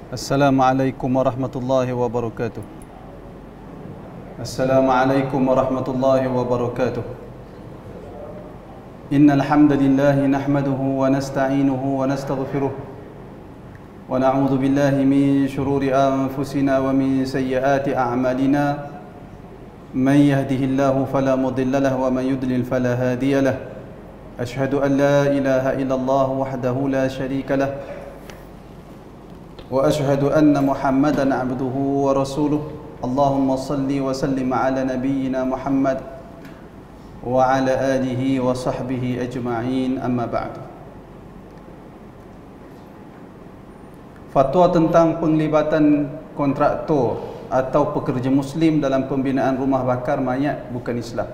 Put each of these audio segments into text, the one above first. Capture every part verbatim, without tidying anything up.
Assalamualaikum warahmatullahi wabarakatuh. Assalamualaikum warahmatullahi wabarakatuh. Innal hamdalillah nahmaduhu wa nasta'inuhu wa nastaghfiruh wa na'udzu billahi min shururi anfusina wa min sayyiati a'malina. Man yahdihillahu fala mudilla lahu wa man yudlil fala hadiya lahu. Ashhadu an la ilaha illallah wahdahu la syarika lahu wa ashhadu anna Muhammadan 'abduhu wa rasuluh. Allahumma salli wa sallim ala nabiyyina Muhammad wa ala alihi wa sahbihi ajma'in, amma ba'du. Fatwa tentang penglibatan kontraktor atau pekerja muslim dalam pembinaan rumah bakar mayat bukan Islam.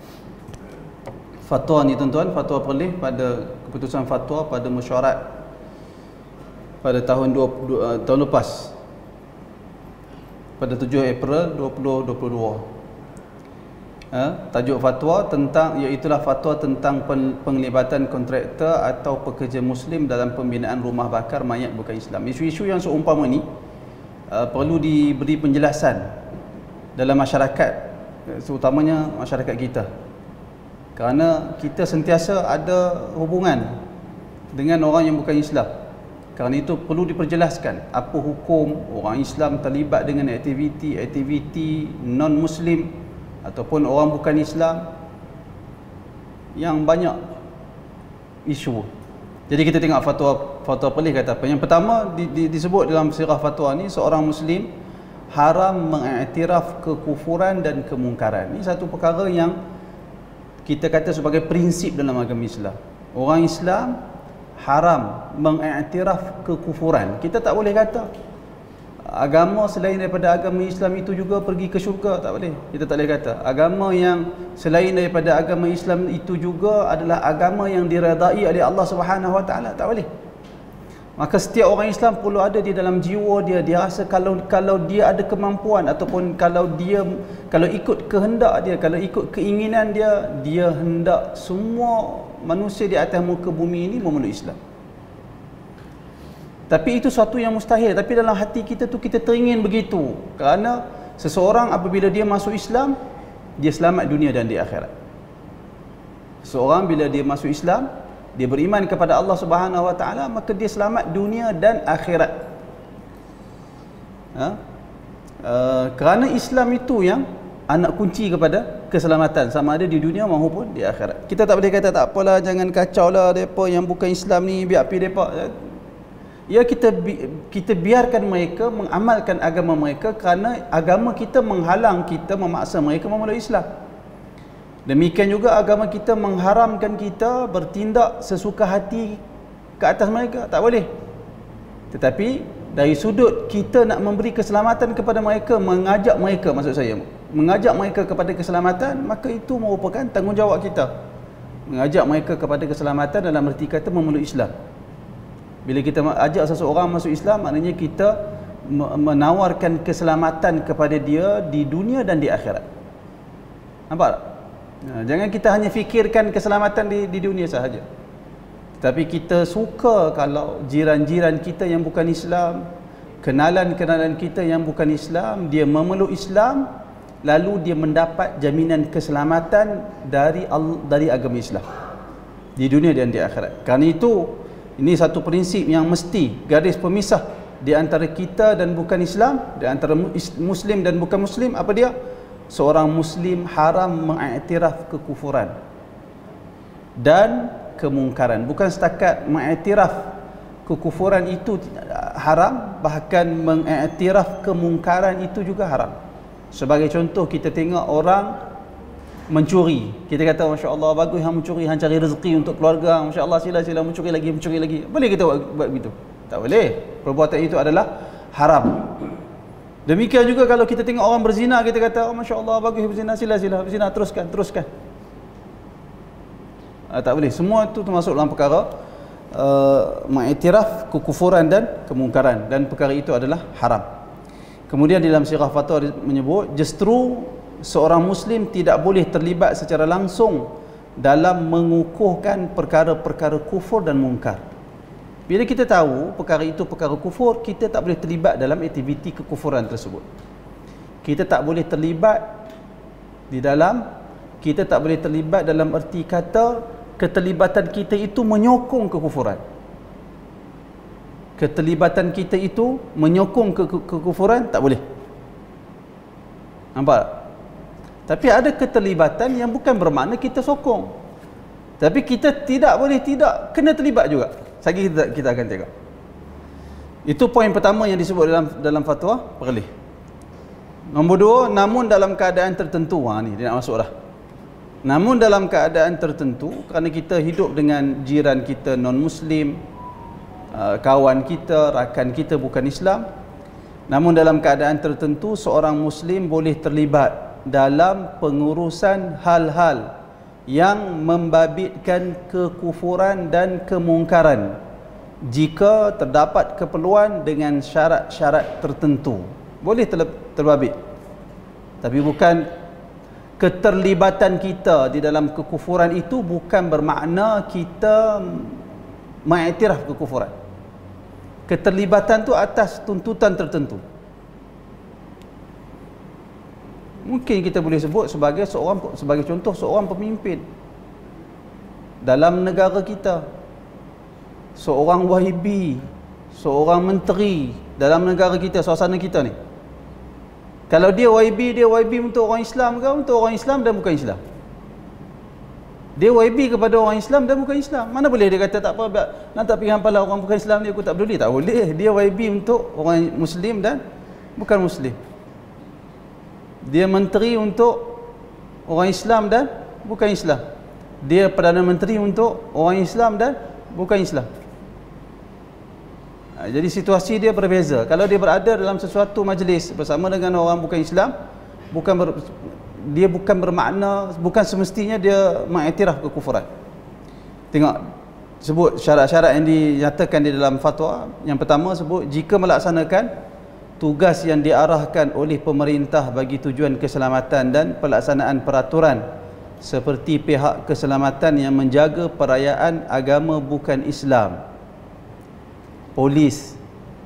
Fatwa ni tuan-tuan, fatwa perlih pada keputusan fatwa pada mesyuarat pada tahun dua, dua, tahun lepas, pada tujuh April dua ribu dua puluh dua. Ha, tajuk fatwa tentang, iaitulah fatwa tentang penglibatan kontraktor atau pekerja muslim dalam pembinaan rumah bakar mayat bukan Islam. Isu-isu yang seumpama ni uh, perlu diberi penjelasan dalam masyarakat, terutamanya masyarakat kita, kerana kita sentiasa ada hubungan dengan orang yang bukan Islam. Kerana itu perlu diperjelaskan apa hukum orang Islam terlibat dengan aktiviti-aktiviti non-Muslim ataupun orang bukan Islam yang banyak isu. Jadi kita tengok fatwa fatwa pelih kata apa. Yang pertama di, di, disebut dalam sirah fatwa ni, seorang Muslim haram mengiktiraf kekufuran dan kemungkaran. Ini satu perkara yang kita kata sebagai prinsip dalam agama Islam. Orang Islam haram mengiktiraf kekufuran. Kita tak boleh kata agama selain daripada agama Islam itu juga pergi ke syurga, tak boleh. Kita tak boleh kata agama yang selain daripada agama Islam itu juga adalah agama yang diredai oleh Allah Subhanahu Wa Taala, tak boleh. Maka setiap orang Islam perlu ada di dalam jiwa dia, dia rasa kalau kalau dia ada kemampuan ataupun kalau dia kalau ikut kehendak dia, kalau ikut keinginan dia, dia hendak semua manusia di atas muka bumi ini memeluk Islam. Tapi itu satu yang mustahil. Tapi dalam hati kita tu kita teringin begitu. Kerana seseorang apabila dia masuk Islam, dia selamat dunia dan di akhirat. Seseorang bila dia masuk Islam, dia beriman kepada Allah Subhanahu Wa Taala, maka dia selamat dunia dan akhirat. Ha? Uh, kerana Islam itu yang anak kunci kepada keselamatan, sama ada di dunia maupun di akhirat. Kita tak boleh kata tak apalah, jangan kacau lah depa yang bukan Islam ni, biar pi depa. Ya, kita kita biarkan mereka mengamalkan agama mereka, kerana agama kita menghalang kita, memaksa mereka memeluk Islam. Demikian juga agama kita mengharamkan kita bertindak sesuka hati ke atas mereka, tak boleh. Tetapi dari sudut kita nak memberi keselamatan kepada mereka, mengajak mereka, maksud saya mengajak mereka kepada keselamatan, maka itu merupakan tanggungjawab kita. Mengajak mereka kepada keselamatan dalam erti kata memeluk Islam. Bila kita ajak seseorang masuk Islam, maknanya kita menawarkan keselamatan kepada dia di dunia dan di akhirat. Nampak tak? Nah, jangan kita hanya fikirkan keselamatan di, di dunia sahaja. Tapi kita suka kalau jiran-jiran kita yang bukan Islam, kenalan-kenalan kita yang bukan Islam, dia memeluk Islam, lalu dia mendapat jaminan keselamatan dari dari agama Islam di dunia dan di akhirat. Kerana itu, ini satu prinsip yang mesti, garis pemisah di antara kita dan bukan Islam, di antara Muslim dan bukan Muslim. Apa dia? Seorang Muslim haram mengiktiraf kekufuran dan kemungkaran. Bukan setakat mengiktiraf kekufuran itu haram, bahkan mengiktiraf kemungkaran itu juga haram. Sebagai contoh, kita tengok orang mencuri, kita kata Masya Allah bagus hang mencuri, hang cari rezeki untuk keluarga, Masya Allah sila-sila mencuri lagi, mencuri lagi. Boleh kita buat, buat begitu? Tak boleh. Perbuatan itu adalah haram. Demikian juga kalau kita tengok orang berzina, kita kata oh, Masya Allah bagus berzina, sila-sila berzina, teruskan, teruskan. Ah, tak boleh. Semua itu termasuk dalam perkara uh, mengiktiraf kekufuran dan kemungkaran, dan perkara itu adalah haram. Kemudian dalam sirah fatwa menyebut justru seorang Muslim tidak boleh terlibat secara langsung dalam mengukuhkan perkara-perkara kufur dan mungkar. Bila kita tahu perkara itu perkara kufur, kita tak boleh terlibat dalam aktiviti kekufuran tersebut. Kita tak boleh terlibat di dalam, kita tak boleh terlibat dalam erti kata keterlibatan kita itu menyokong kekufuran. Keterlibatan kita itu menyokong ke, ke kekufuran, tak boleh. Nampak? Tapi ada keterlibatan yang bukan bermakna kita sokong. Tapi kita tidak boleh tidak kena terlibat juga. Sekali kita, kita akan tengok. Itu poin pertama yang disebut dalam dalam fatwa perlih. Nombor dua, namun dalam keadaan tertentu. Ha, ni dia nak masuk dah. Namun dalam keadaan tertentu, kerana kita hidup dengan jiran kita non-Muslim, kawan kita, rakan kita bukan Islam. Namun dalam keadaan tertentu, seorang Muslim boleh terlibat dalam pengurusan hal-hal yang membabitkan kekufuran dan kemungkaran jika terdapat keperluan dengan syarat-syarat tertentu. Boleh terbabit, tapi bukan keterlibatan kita di dalam kekufuran itu bukan bermakna kita mengiktiraf kekufuran. Keterlibatan tu atas tuntutan tertentu. Mungkin kita boleh sebut sebagai seorang, sebagai contoh seorang pemimpin dalam negara kita, seorang wahibi, seorang menteri dalam negara kita, suasana kita ni. Kalau dia wahibi, dia wahibi untuk orang Islam ke untuk orang Islam dan bukan Islam? Dia wahibi kepada orang Islam dan bukan Islam. Mana boleh dia kata tak apa, nak tak pergi hampalah orang bukan Islam ni, aku tak peduli. Tak boleh. Dia wahibi untuk orang Muslim dan bukan Muslim. Dia menteri untuk orang Islam dan bukan Islam. Dia Perdana Menteri untuk orang Islam dan bukan Islam. Jadi situasi dia berbeza. Kalau dia berada dalam sesuatu majlis bersama dengan orang bukan Islam, bukan ber, dia bukan bermakna, bukan semestinya dia mengiktiraf kekufuran. Tengok, sebut syarat-syarat yang dinyatakan di dalam fatwa. Yang pertama sebut, jika melaksanakan tugas yang diarahkan oleh pemerintah bagi tujuan keselamatan dan pelaksanaan peraturan seperti pihak keselamatan yang menjaga perayaan agama bukan Islam. Polis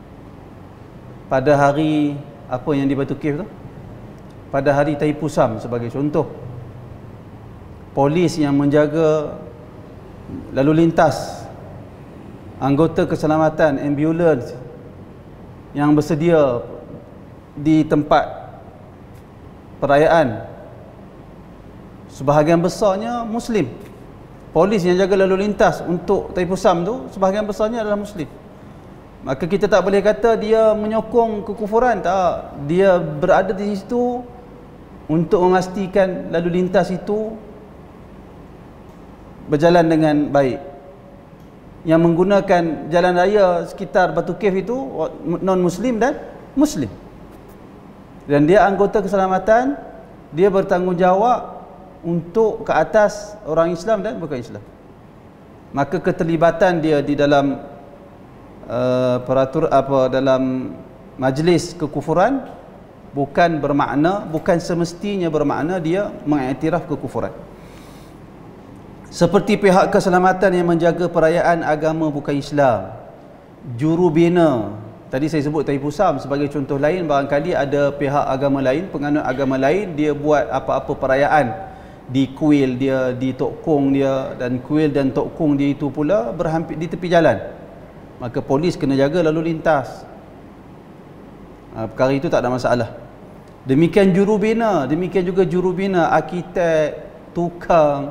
pada hari apa yang di Batu Cave tu? Pada hari Taipusam sebagai contoh. Polis yang menjaga lalu lintas, anggota keselamatan, ambulans yang bersedia di tempat perayaan, sebahagian besarnya Muslim. Polis yang jaga lalu lintas untuk Taipusam tu sebahagian besarnya adalah Muslim. Maka kita tak boleh kata dia menyokong kekufuran. Tak, dia berada di situ untuk memastikan lalu lintas itu berjalan dengan baik. Yang menggunakan jalan raya sekitar Batu Cave itu non-Muslim dan Muslim. Dan dia anggota keselamatan, dia bertanggungjawab untuk ke atas orang Islam dan bukan Islam. Maka keterlibatan dia di dalam uh, peratur apa dalam majlis kekufuran bukan bermakna, bukan semestinya bermakna dia mengiktiraf kekufuran. Seperti pihak keselamatan yang menjaga perayaan agama bukan Islam, jurubina. Tadi saya sebut Taipusam sebagai contoh lain. Barangkali ada pihak agama lain, penganut agama lain, dia buat apa-apa perayaan di kuil dia, di Tok Kong dia, dan kuil dan Tok Kong dia itu pula berhampir di tepi jalan. Maka polis kena jaga lalu lintas. Ha, perkara itu tak ada masalah. Demikian jurubina, demikian juga jurubina, arkitek, tukang.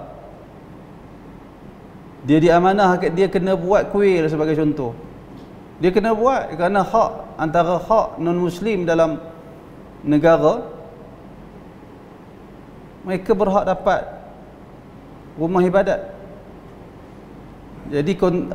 Dia diamanah, dia kena buat kuil sebagai contoh. Dia kena buat kerana hak antara hak non-Muslim dalam negara, mereka berhak dapat rumah ibadat. Jadi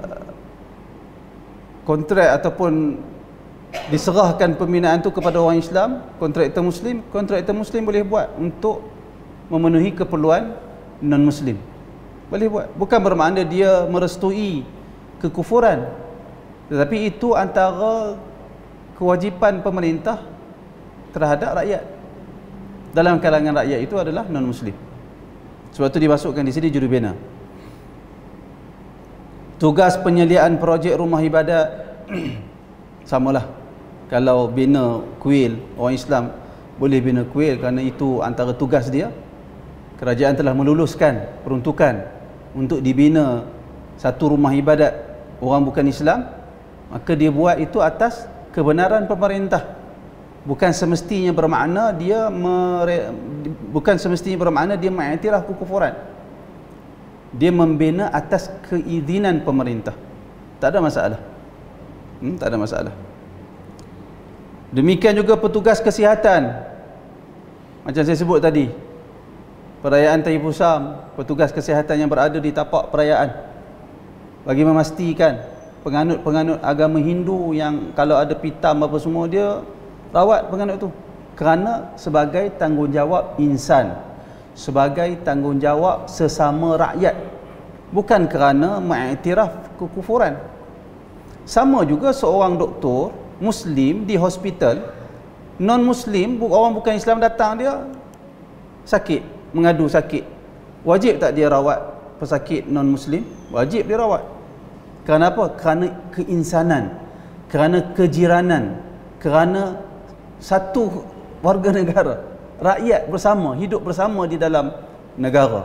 kontrak ataupun diserahkan pembinaan itu kepada orang Islam, kontraktor Muslim, kontraktor Muslim boleh buat untuk memenuhi keperluan non-Muslim. Boleh buat. Bukan bermakna dia merestui kekufuran, tetapi itu antara kewajipan pemerintah terhadap rakyat. Dalam kalangan rakyat itu adalah non-Muslim. Sebab itu dimasukkan di sini jurubina. Tugas penyediaan projek rumah ibadat samalah. Kalau bina kuil, orang Islam boleh bina kuil kerana itu antara tugas dia. Kerajaan telah meluluskan peruntukan untuk dibina satu rumah ibadat orang bukan Islam, maka dia buat itu atas kebenaran pemerintah. Bukan semestinya bermakna dia mere, bukan semestinya bermakna dia mengiktiraf kekufuran. Dia membina atas keizinan pemerintah. Tak ada masalah. Hmm, tak ada masalah. Demikian juga petugas kesihatan. Macam saya sebut tadi, perayaan Taifusam, petugas kesihatan yang berada di tapak perayaan bagi memastikan penganut-penganut agama Hindu yang kalau ada pitam apa semua, dia rawat penganut tu kerana sebagai tanggungjawab insan, sebagai tanggungjawab sesama rakyat, bukan kerana mengiktiraf kekufuran. Sama juga seorang doktor Muslim di hospital, non-Muslim, orang bukan Islam datang, dia sakit, mengadu sakit, wajib tak dia rawat pesakit non-Muslim? Wajib dia rawat. Kerana apa? Kerana keinsanan, kerana kejiranan, kerana satu warga negara, rakyat bersama, hidup bersama di dalam negara.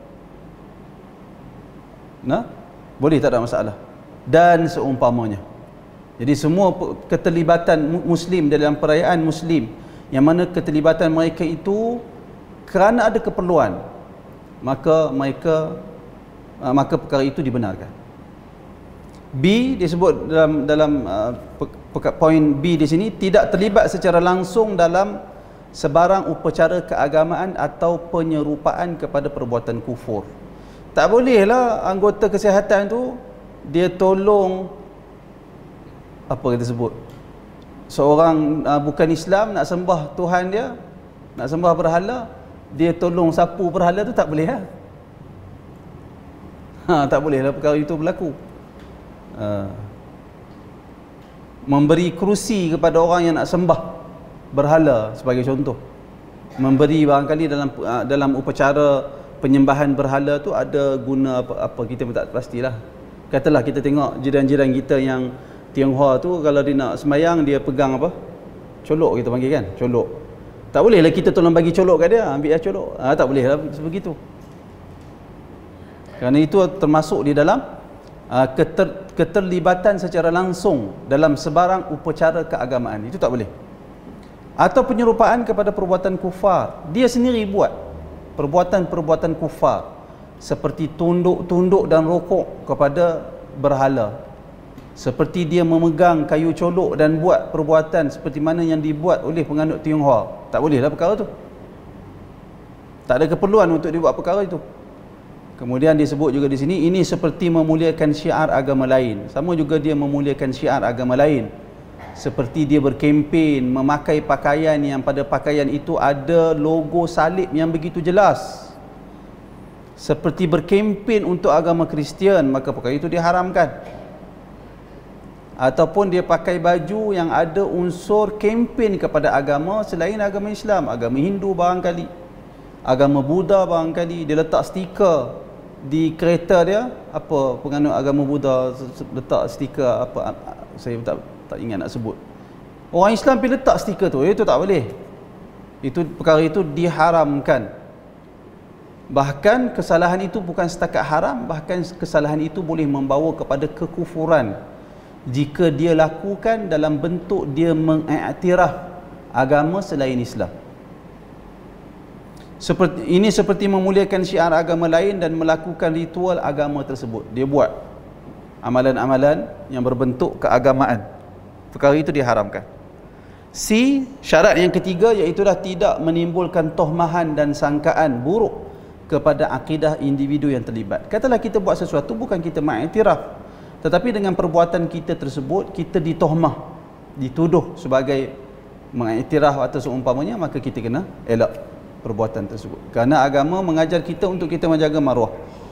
Nah, boleh, tak ada masalah. Dan seumpamanya. Jadi semua keterlibatan Muslim dalam perayaan Muslim, yang mana keterlibatan mereka itu kerana ada keperluan, maka mereka maka perkara itu dibenarkan. B disebut dalam dalam uh, poin B di sini, tidak terlibat secara langsung dalam sebarang upacara keagamaan atau penyerupaan kepada perbuatan kufur. Tak bolehlah anggota kesihatan tu dia tolong, apa kita sebut, seorang uh, bukan Islam nak sembah Tuhan dia, nak sembah berhala, dia tolong sapu berhala tu, tak boleh lah. Ha, tak bolehlah perkara itu berlaku. Uh, memberi kerusi kepada orang yang nak sembah berhala sebagai contoh, memberi barangkali dalam uh, dalam upacara penyembahan berhala tu ada guna apa, apa kita pun tak pastilah. Katalah kita tengok jiran-jiran kita yang Tionghoa tu, kalau dia nak sembahyang dia pegang apa, colok kita panggil kan, colok. Tak bolehlah kita tolong bagi colok kat dia, ambil lah colok. Ha, tak bolehlah sebegitu. Kerana itu termasuk di dalam Uh, keter, keterlibatan secara langsung dalam sebarang upacara keagamaan. Itu tak boleh. Atau penyerupaan kepada perbuatan kufar. Dia sendiri buat perbuatan-perbuatan kufar, seperti tunduk-tunduk dan rokok kepada berhala, seperti dia memegang kayu colok dan buat perbuatan seperti mana yang dibuat oleh penganut Tionghoa. Tak bolehlah perkara tu. Tak ada keperluan untuk dibuat perkara itu. Kemudian disebut juga di sini, ini seperti memuliakan syiar agama lain. Sama juga dia memuliakan syiar agama lain. Seperti dia berkempen memakai pakaian yang pada pakaian itu ada logo salib yang begitu jelas. Seperti berkempen untuk agama Kristian, maka perkara itu diharamkan. Ataupun dia pakai baju yang ada unsur kempen kepada agama selain agama Islam, agama Hindu barangkali, agama Buddha barangkali. Dia letak stiker di kereta dia, apa penganut agama Buddha letak stiker apa, saya tak tak ingat nak sebut. Orang Islam pergi letak stiker tu, itu tak boleh. Itu perkara itu diharamkan. Bahkan kesalahan itu bukan setakat haram, bahkan kesalahan itu boleh membawa kepada kekufuran jika dia lakukan dalam bentuk dia mengiktiraf agama selain Islam. Seperti ini seperti memuliakan syiar agama lain dan melakukan ritual agama tersebut. Dia buat amalan-amalan yang berbentuk keagamaan. Perkara itu diharamkan. C, syarat yang ketiga, iaitulah tidak menimbulkan tohmahan dan sangkaan buruk kepada akidah individu yang terlibat. Katalah kita buat sesuatu, bukan kita mengiktiraf, tetapi dengan perbuatan kita tersebut kita ditohmah, dituduh sebagai mengiktiraf atau seumpamanya, maka kita kena elak perbuatan tersebut. Kerana agama mengajar kita untuk kita menjaga maruah.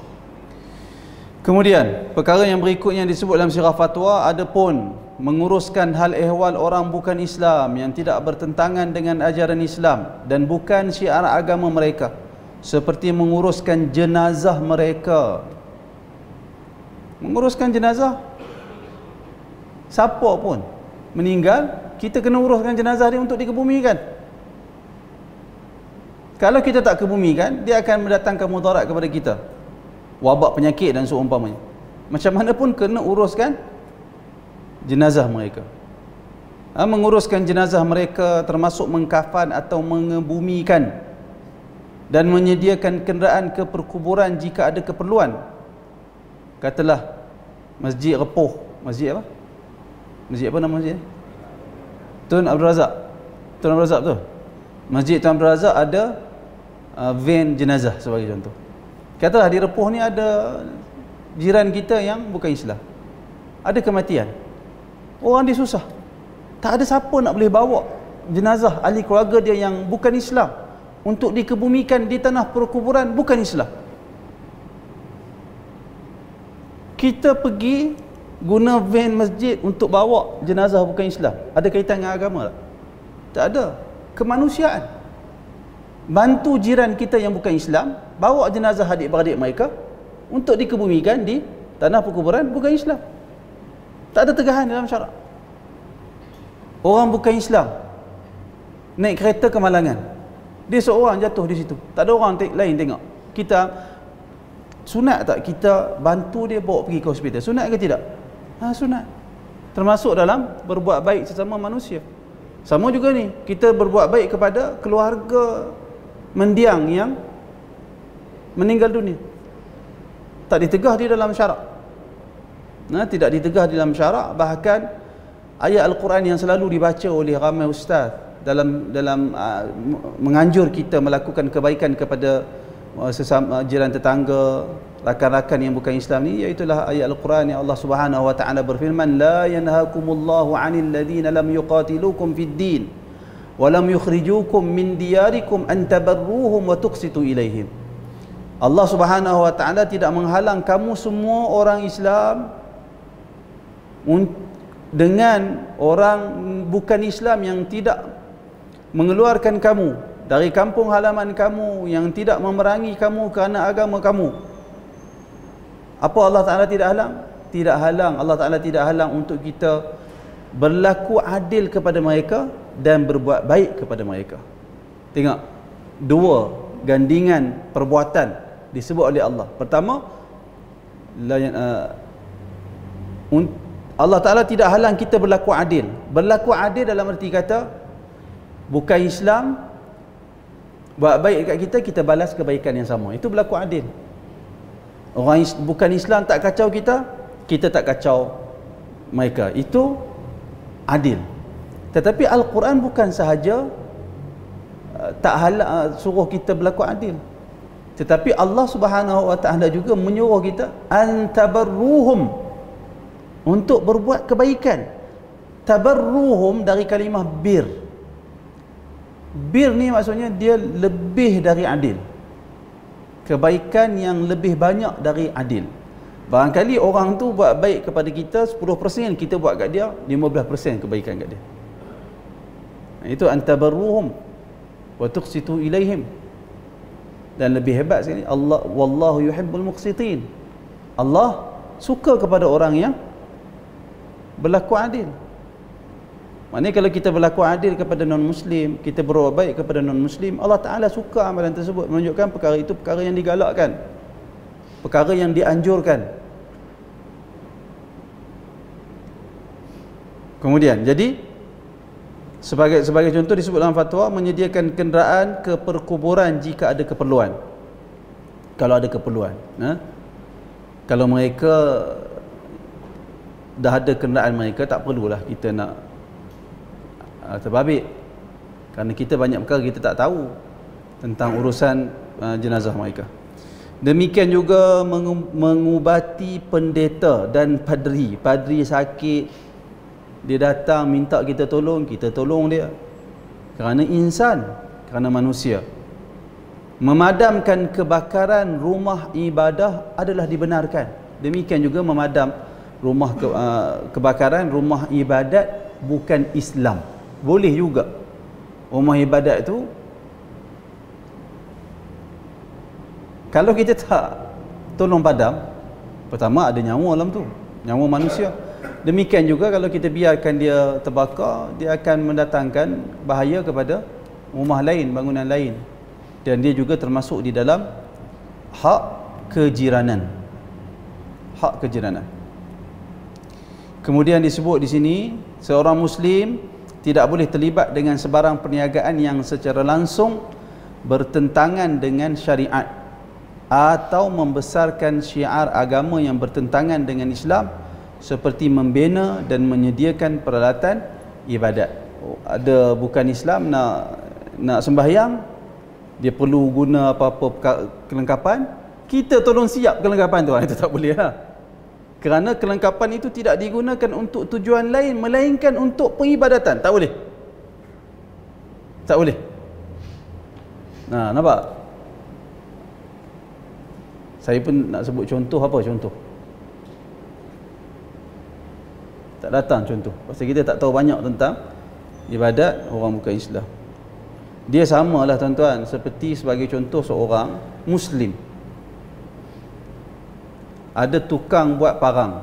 Kemudian perkara yang berikutnya yang disebut dalam sirah fatwa, adapun menguruskan hal ehwal orang bukan Islam yang tidak bertentangan dengan ajaran Islam dan bukan syiar agama mereka, seperti menguruskan jenazah mereka. Menguruskan jenazah, siapa pun meninggal, kita kena uruskan jenazah dia untuk dikebumikan. Kalau kita tak kebumikan, dia akan mendatangkan mudarat kepada kita, wabak, penyakit dan seumpamanya. Macam mana pun kena uruskan jenazah mereka. Ha, menguruskan jenazah mereka termasuk mengkafan atau mengebumikan dan menyediakan kenderaan ke perkuburan jika ada keperluan. Katalah Masjid Repuh, masjid apa? Masjid apa nama masjid? Tun Abdul Razak. Tun Abdul Razak tu. Masjid Tun Abdul Razak ada uh, van jenazah sebagai contoh. Katalah di Repuh ni ada jiran kita yang bukan Islam, ada kematian, orang dia susah, tak ada siapa nak boleh bawa jenazah ahli keluarga dia yang bukan Islam untuk dikebumikan di tanah perkuburan bukan Islam. Kita pergi guna van masjid untuk bawa jenazah bukan Islam, ada kaitan dengan agama tak? Tak ada. Kemanusiaan. Bantu jiran kita yang bukan Islam bawa jenazah adik-beradik mereka untuk dikebumikan di tanah perkuburan bukan Islam. Tak ada tegahan dalam syarak. Orang bukan Islam naik kereta ke Malangan, dia seorang jatuh di situ, tak ada orang lain tengok. Kita sunat tak kita bantu dia bawa pergi ke hospital? Sunat ke tidak? Ha, sunat. Termasuk dalam berbuat baik sesama manusia. Sama juga ni, kita berbuat baik kepada keluarga mendiang yang meninggal dunia. Tak ditegah di dalam syarak. Nah, tidak ditegah di dalam syarak. Bahkan ayat Al-Quran yang selalu dibaca oleh ramai ustaz dalam dalam uh, menganjur kita melakukan kebaikan kepada uh, sesama jiran tetangga, rakan-rakan yang bukan Islam ni, iaitulah ayat Al-Quran yang Allah Subhanahu wa taala berfirman, la yanhaakumullahu 'anil ladzina lam yuqatilukum fid din wa lam yukhrijukum min diyarikum an tabarruhum wa tuqsitu ilaihim. Allah Subhanahu wa taala tidak menghalang kamu semua orang Islam dengan orang bukan Islam yang tidak mengeluarkan kamu dari kampung halaman kamu, yang tidak memerangi kamu kerana agama kamu. Apa Allah Ta'ala tidak halang? Tidak halang. Allah Ta'ala tidak halang untuk kita berlaku adil kepada mereka dan berbuat baik kepada mereka. Tengok, dua gandingan perbuatan disebut oleh Allah. Pertama, Allah Ta'ala tidak halang kita berlaku adil. Berlaku adil dalam arti kata, bukan Islam buat baik kat kita, kita balas kebaikan yang sama. Itu berlaku adil. Orang bukan Islam tak kacau kita, kita tak kacau mereka. Itu adil. Tetapi Al-Quran bukan sahaja uh, tak halal uh, suruh kita berlaku adil, tetapi Allah Subhanahu wa taala juga menyuruh kita antabarruhum, untuk berbuat kebaikan. Tabarruhum dari kalimah bir. Bir ni maksudnya dia lebih dari adil. Kebaikan yang lebih banyak dari adil. Barangkali orang tu buat baik kepada kita sepuluh peratus, kita buat kat dia lima belas peratus kebaikan kat dia. Itu antabarruhum wa tuqsitu ilaihim. Dan lebih hebat sekali, Allah wallahu yuhibbul muqsitin. Allah suka kepada orang yang berlaku adil. Maknanya kalau kita berlaku adil kepada non-Muslim, kita berbuat baik kepada non-Muslim, Allah Ta'ala suka amalan tersebut, menunjukkan perkara itu perkara yang digalakkan, perkara yang dianjurkan. Kemudian, jadi sebagai sebagai contoh disebut dalam fatwa, menyediakan kenderaan ke perkuburan jika ada keperluan. Kalau ada keperluan, ha? Kalau mereka dah ada kenderaan mereka, tak perlulah kita nak uh, terbabit, kerana kita banyak perkara kita tak tahu tentang urusan uh, jenazah mereka. Demikian juga mengubati pendeta dan padri. Padri sakit, dia datang minta kita tolong, kita tolong dia kerana insan, kerana manusia. Memadamkan kebakaran rumah ibadah adalah dibenarkan. Demikian juga memadam rumah ke, uh, kebakaran rumah ibadat bukan Islam, boleh juga. Rumah ibadat itu kalau kita tak tolong padam, Pertama, ada nyawa dalam tu, nyawa manusia. Demikian juga kalau kita biarkan dia terbakar, dia akan mendatangkan bahaya kepada rumah lain, bangunan lain. Dan dia juga termasuk di dalam hak kejiranan. Hak kejiranan. Kemudian disebut di sini, seorang Muslim tidak boleh terlibat dengan sebarang perniagaan yang secara langsung bertentangan dengan syariat atau membesarkan syiar agama yang bertentangan dengan Islam, seperti membina dan menyediakan peralatan ibadat. Oh, ada bukan Islam nak nak sembahyang, dia perlu guna apa-apa kelengkapan, kita tolong siap kelengkapan tu, itu tak boleh lah. Kerana kelengkapan itu tidak digunakan untuk tujuan lain melainkan untuk peribadatan. Tak boleh. Tak boleh. Nah, nampak? Saya pun nak sebut contoh. Apa contoh? Tak datang contoh. Pasal kita tak tahu banyak tentang ibadat orang bukan Islam. Dia samalah tuan-tuan, seperti sebagai contoh seorang Muslim. Ada tukang buat parang.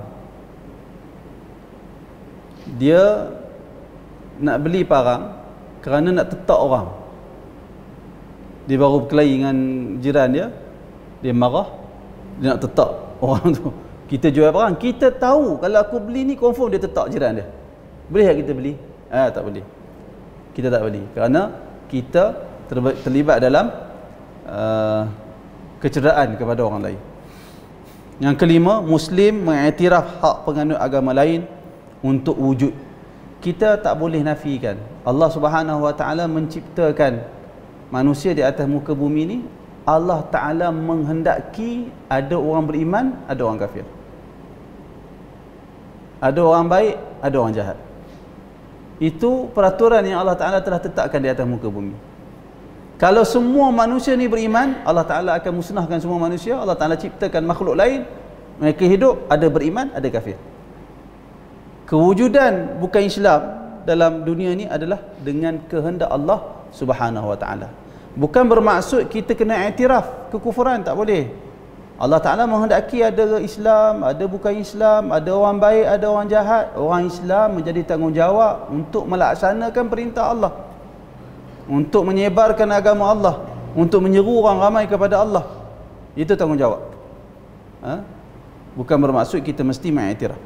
Dia nak beli parang kerana nak tetak orang. Dia baru berkelahi dengan jiran dia, dia marah, dia nak tetak orang tu. Kita jual parang, kita tahu kalau aku beli ni confirm dia tetak jiran dia. Boleh tak kita beli? Ah, tak boleh. Kita tak beli kerana kita terlibat dalam uh, kecederaan kepada orang lain. Yang kelima, Muslim mengiktiraf hak penganut agama lain untuk wujud. Kita tak boleh nafikan. Allah Subhanahu Wa Taala menciptakan manusia di atas muka bumi ni. Allah Taala menghendaki ada orang beriman, ada orang kafir. Ada orang baik, ada orang jahat. Itu peraturan yang Allah Taala telah tetapkan di atas muka bumi. Kalau semua manusia ni beriman, Allah Ta'ala akan musnahkan semua manusia. Allah Ta'ala ciptakan makhluk lain, mereka hidup, ada beriman, ada kafir. Kewujudan bukan Islam dalam dunia ni adalah dengan kehendak Allah Subhanahu Wa Ta'ala. Bukan bermaksud kita kena iktiraf kekufuran, tak boleh. Allah Ta'ala menghendaki ada Islam, ada bukan Islam, ada orang baik, ada orang jahat. Orang Islam menjadi tanggungjawab untuk melaksanakan perintah Allah, untuk menyebarkan agama Allah, untuk menyeru orang ramai kepada Allah. Itu tanggungjawab. Ha? Bukan bermaksud kita mesti mengiktiraf.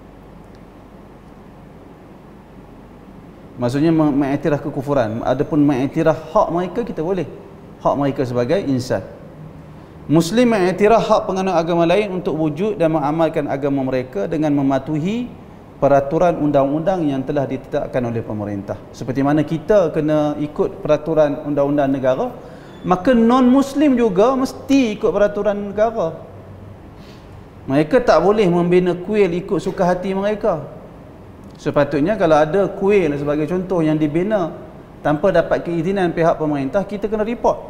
Maksudnya mengiktiraf kekufuran. Adapun mengiktiraf hak mereka, kita boleh. Hak mereka sebagai insan. Muslim mengiktiraf hak penganut agama lain untuk wujud dan mengamalkan agama mereka dengan mematuhi peraturan undang-undang yang telah ditetapkan oleh pemerintah. Seperti mana kita kena ikut peraturan undang-undang negara, maka non-Muslim juga mesti ikut peraturan negara. Mereka tak boleh membina kuil ikut suka hati mereka. Sepatutnya kalau ada kuil sebagai contoh yang dibina tanpa dapat keizinan pihak pemerintah, kita kena report.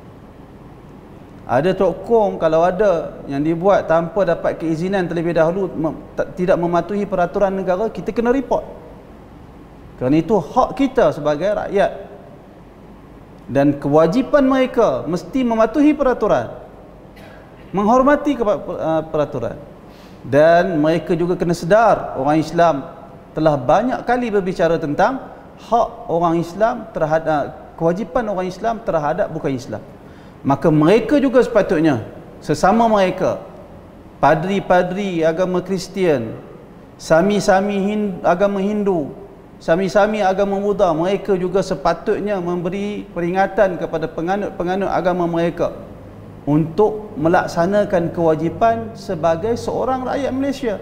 Ada tokong kalau ada yang dibuat tanpa dapat keizinan terlebih dahulu, tidak mematuhi peraturan negara, kita kena report. Kerana itu hak kita sebagai rakyat. Dan kewajipan mereka mesti mematuhi peraturan, menghormati peraturan. Dan mereka juga kena sedar, orang Islam telah banyak kali berbicara tentang hak orang Islam terhadap, kewajipan orang Islam terhadap bukan Islam. Maka mereka juga sepatutnya, sesama mereka, padri-padri agama Kristian, sami-sami Hindu, agama Hindu, sami-sami agama Buddha, mereka juga sepatutnya memberi peringatan kepada penganut-penganut agama mereka untuk melaksanakan kewajipan sebagai seorang rakyat Malaysia.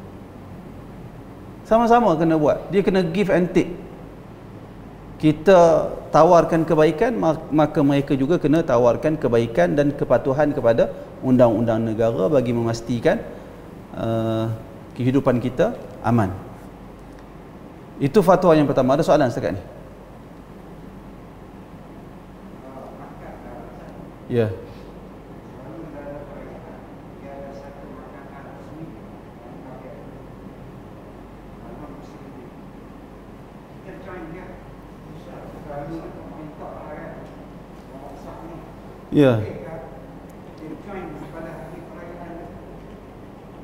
Sama-sama kena buat. Dia kena give and take. Kita tawarkan kebaikan, maka mereka juga kena tawarkan kebaikan dan kepatuhan kepada undang-undang negara bagi memastikan uh, kehidupan kita aman. Itu fatwa yang pertama. Ada soalan setakat ni? Ya. Yeah. Ya.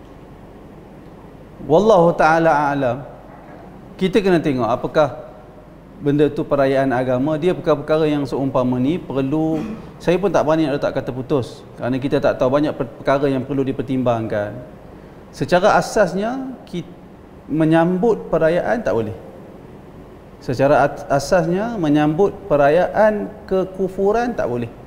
wallahu taala alam, kita kena tengok apakah benda tu perayaan agama. Dia perkara-perkara yang seumpama ni perlu, saya pun tak berani nak letak kata putus kerana kita tak tahu, banyak perkara yang perlu dipertimbangkan. Secara asasnya kita menyambut perayaan tak boleh. Secara asasnya menyambut perayaan kekufuran tak boleh.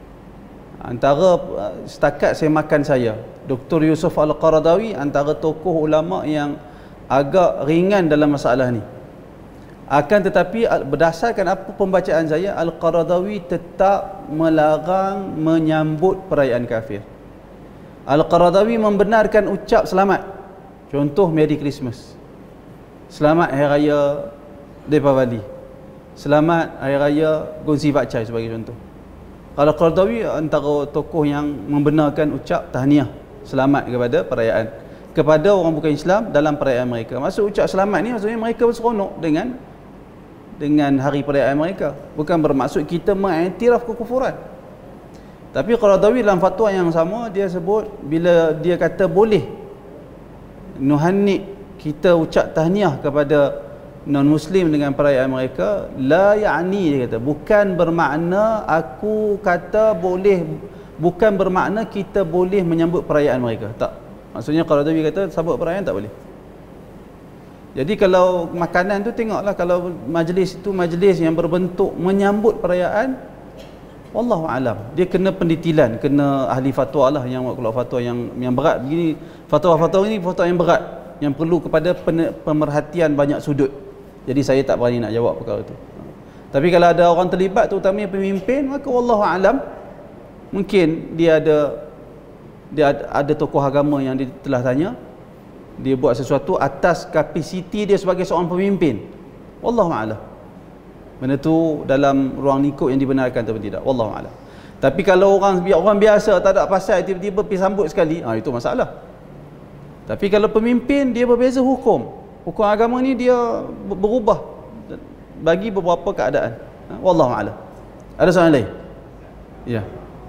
Antara setakat saya makan saya, Doktor Yusuf Al-Qaradawi antara tokoh ulama yang agak ringan dalam masalah ni. Akan tetapi berdasarkan apa pembacaan saya, Al-Qaradawi tetap melarang menyambut perayaan kafir. Al-Qaradawi membenarkan ucap selamat. Contoh Merry Christmas, selamat Hari Raya Deepavali, selamat Hari Raya Gongsi Pak Chai sebagai contoh. Kalau Qaradawi antara tokoh yang membenarkan ucap tahniah selamat kepada perayaan, kepada orang bukan Islam dalam perayaan mereka. Maksud ucap selamat ni maksudnya mereka berseronok dengan dengan hari perayaan mereka, bukan bermaksud kita mengiktiraf kekufuran. Tapi Qaradawi dalam fatwa yang sama dia sebut, bila dia kata boleh nuhanni, kita ucap tahniah kepada non-muslim dengan perayaan mereka, la ya'ni, dia kata bukan bermakna aku kata boleh, bukan bermakna kita boleh menyambut perayaan mereka, tak. Maksudnya Qaradawi kata sambut perayaan tak boleh. Jadi kalau makanan tu tengoklah, kalau majlis itu majlis yang berbentuk menyambut perayaan, wallahu alam, dia kena pendetilan, kena ahli fatwa lah yang buat keluar fatwa yang yang berat begini. Fatwa-fatwa ini fatwa yang berat yang perlu kepada pemerhatian banyak sudut. Jadi saya tak berani nak jawab perkara itu. Tapi kalau ada orang terlibat, terutamanya pemimpin, maka wallahu alam, mungkin dia ada dia ada, ada tokoh agama yang dia telah tanya, dia buat sesuatu atas kapasiti dia sebagai seorang pemimpin. Wallahu a'lam. Benda tu dalam ruang lingkup yang dibenarkan atau tidak. Wallahu a'lam. Tapi kalau orang orang biasa tak ada pasal tiba-tiba pergi sambut sekali, ah itu masalah. Tapi kalau pemimpin, dia berbeza hukum. Hukum agama ni dia berubah bagi beberapa keadaan. Wallahu a'lam. Ada soalan lain? Ya.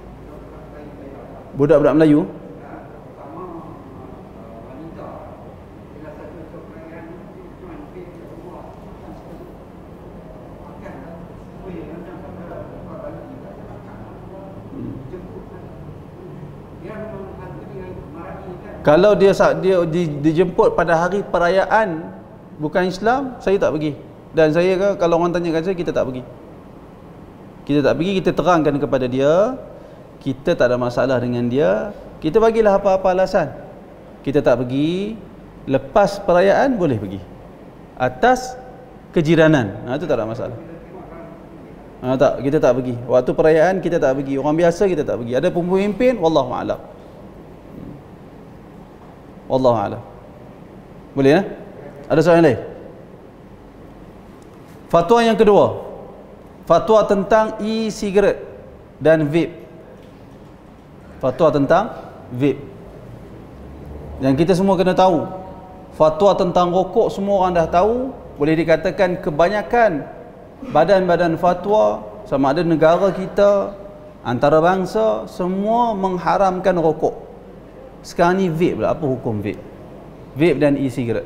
Budak-budak Melayu. Kalau dia dia di, dijemput pada hari perayaan bukan Islam, saya tak pergi. Dan saya kalau orang tanyakan saya, kita tak pergi. Kita tak pergi, kita terangkan kepada dia, kita tak ada masalah dengan dia. Kita bagilah apa-apa alasan. Kita tak pergi, lepas perayaan boleh pergi. Atas kejiranan, nah, itu tak ada masalah. Ha, tak, kita tak pergi. Waktu perayaan kita tak pergi. Orang biasa kita tak pergi. Ada pemimpin, wallahu a'lam. Wallahu a'lam. Boleh ya? Ada soalan lain? Fatwa yang kedua, fatwa tentang e-cigarette dan vape. Fatwa tentang vape. Yang kita semua kena tahu. Fatwa tentang rokok semua orang dah tahu. Boleh dikatakan kebanyakan badan-badan fatwa, sama ada negara kita, antarabangsa, semua mengharamkan rokok. Sekarang ni vape pula. Apa hukum vape? Vape dan e-cigarette.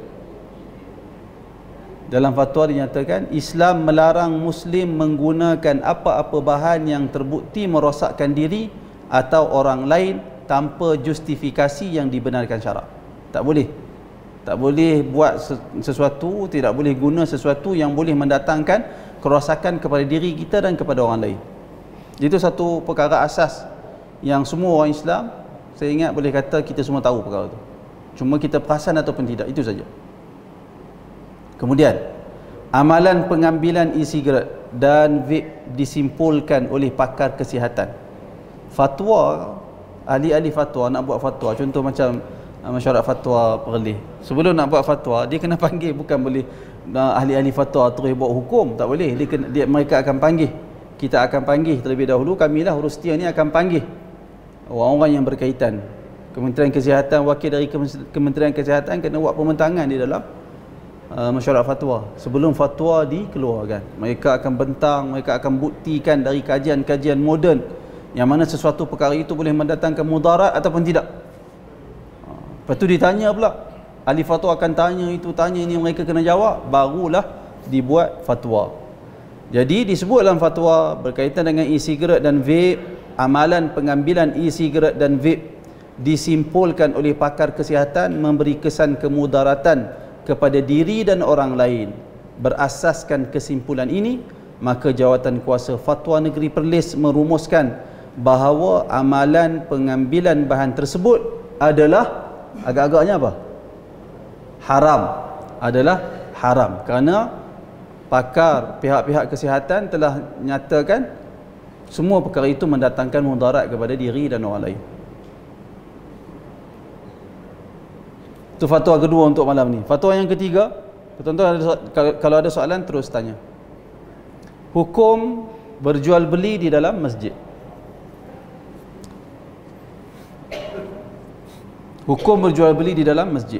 Dalam fatwa dinyatakan Islam melarang Muslim menggunakan apa-apa bahan yang terbukti merosakkan diri atau orang lain tanpa justifikasi yang dibenarkan syarak. Tak boleh. Tak boleh buat sesuatu, tidak boleh guna sesuatu yang boleh mendatangkan kerosakan kepada diri kita dan kepada orang lain. Itu satu perkara asas yang semua orang Islam, saya ingat boleh kata kita semua tahu perkara itu. Cuma kita perasan ataupun tidak, itu saja. Kemudian, amalan pengambilan e-cigarette dan vape disimpulkan oleh pakar kesihatan. Fatwa, ahli-ahli fatwa nak buat fatwa, contoh macam masyarakat fatwa Perlis. Sebelum nak buat fatwa, dia kena panggil, bukan boleh ahli-ahli fatwa terus buat hukum, tak boleh. Dia, kena, dia mereka akan panggil. Kita akan panggil terlebih dahulu, kamilah Rustia ni akan panggil orang-orang yang berkaitan. Kementerian Kesihatan, wakil dari Kementerian Kesihatan kena buat pembentangan di dalam uh, masyarakat fatwa. Sebelum fatwa dikeluarkan, mereka akan bentang, mereka akan buktikan dari kajian-kajian moden yang mana sesuatu perkara itu boleh mendatangkan mudarat ataupun tidak. uh, Lepas tu ditanya pula, ahli fatwa akan tanya itu, tanya ini, mereka kena jawab, barulah dibuat fatwa. Jadi disebut dalam fatwa berkaitan dengan e-cigarette dan vape, amalan pengambilan e-cigarette dan vape disimpulkan oleh pakar kesihatan memberi kesan kemudaratan kepada diri dan orang lain. Berasaskan kesimpulan ini, maka Jawatan Kuasa Fatwa Negeri Perlis merumuskan bahawa amalan pengambilan bahan tersebut adalah agak-agaknya apa? Haram. Adalah haram. Kerana pakar pihak-pihak kesihatan telah nyatakan semua perkara itu mendatangkan mudarat kepada diri dan orang lain. Itu fatwa kedua untuk malam ni. Fatwa yang ketiga, tuan-tuan kalau ada soalan terus tanya. Hukum berjual beli di dalam masjid. Hukum berjual beli di dalam masjid.